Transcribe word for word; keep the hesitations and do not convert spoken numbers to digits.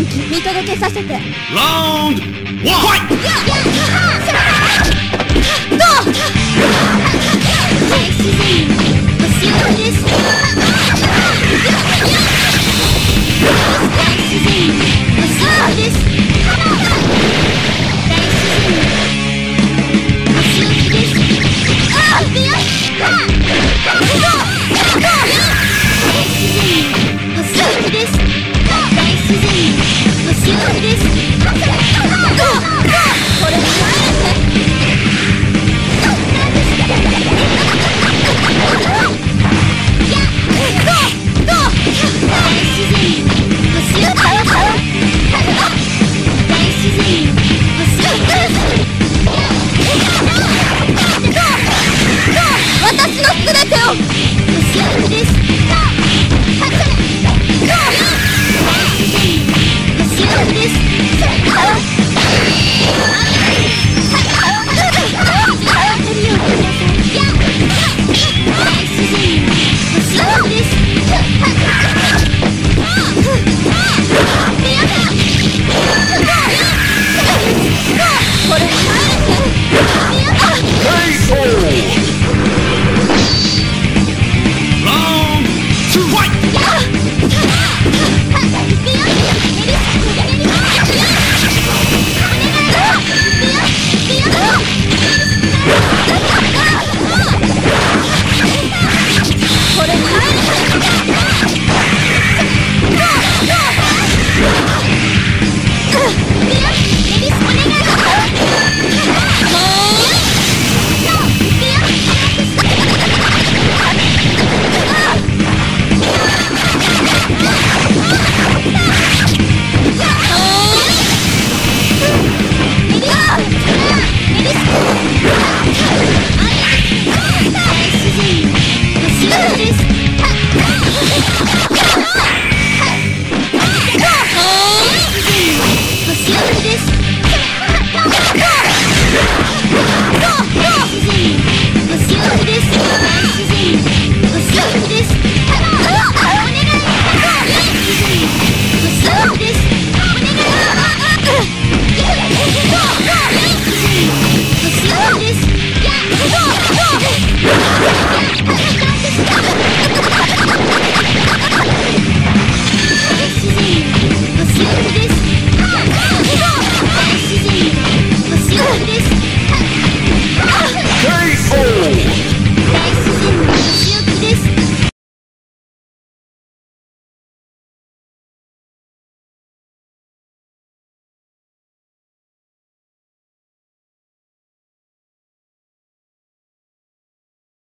機見届けさせて。 ラウンドワンファイト。 どう大自然星寄りです。大自然星寄りです。大自然星寄りです。あっいや大自然星寄りです。大自然星寄りです。これに入れて。私のすべてを星寄りです。星寄りです。